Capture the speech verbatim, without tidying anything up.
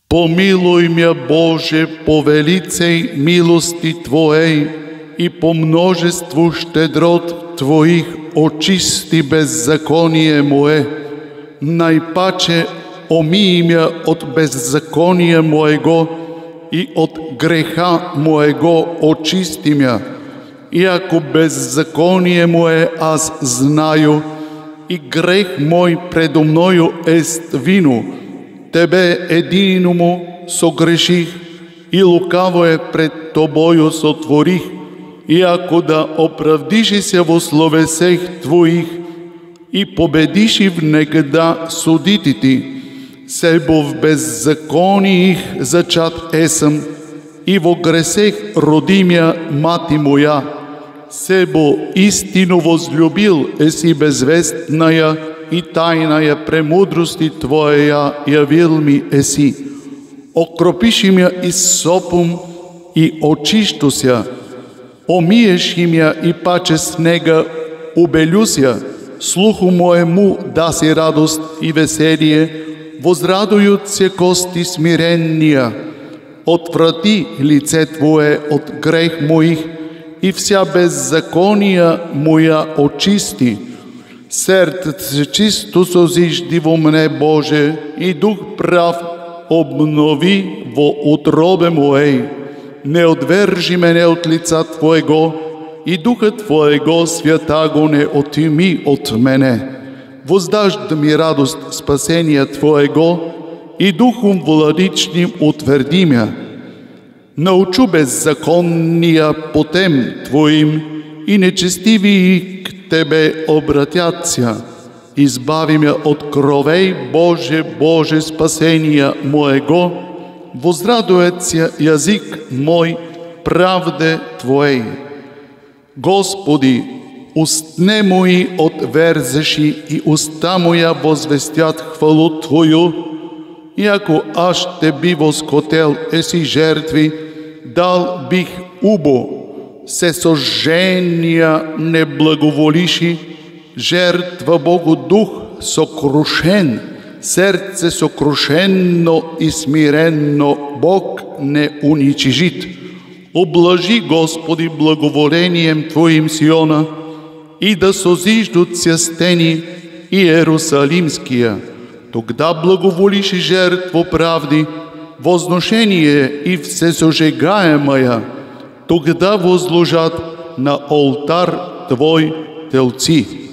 Помилуй мя, Боже, по велицей милости Твоей и по множеству щедрот Твоих очисти беззаконие мое. Najpače omij mя od беззакония моего и от греха моего очисти мя. И ако беззаконие мое аз знаю, и грех мой предо мною ест вино, Тебе единому согреших, и лукаво е пред Тобою сотворих, и ако да оправдиши се во словесех Твоих, и победиши в негда судити Ти, себо в беззакониих зачат есам, и во гресех роди мя мати моя, себо истину возлюбил еси безвестная и тайная премудрости Твоя явил ми еси. Окропиши мя из сопум и очиштуся, омиеши мя и паче снега убелюся, слуху моему даси радост и веселие, возрадуют се кости смирения. Отврати лице Твое от грех моих и вся беззакония моя очисти. Сърцето чисто созижди во мне, Боже, и дух прав обнови во утробе моей. Не отвержи мене от лица Твоего, и духа Твоего святаго не отими от мене. Воздаж да ми радост спасения Твоего, и духом владичним утверди мя. Научу беззаконния потем Твоим, и нечестивии к Тебе обратятся. Избави мя от кровей, Боже, Боже, спасения моего, возрадуется язык мой правде Твоей. Господи, устне мои отверзеши и уста моя возвестят хвалу Твою, и ако аз те би воскотел еси жертви, дал бих убо, се сожжения не благоволиши, жертва Богу дух сокрушен, сърце сокрушенно и смиренно Бог не уничижит. Облажи, Господи, благоволением Твоим Сиона, и да созиждут ся стени Иерусалимския. Тогда благоволиши жертву правди, возношение и всесожигаемая, тогда возложат на олтар Твой телци.